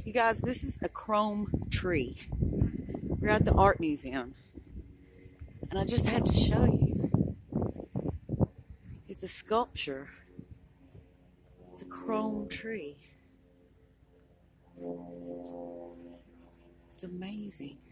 You guys, this is a chrome tree. We're at the art museum, and I just had to show you. It's a sculpture. It's a chrome tree. It's amazing.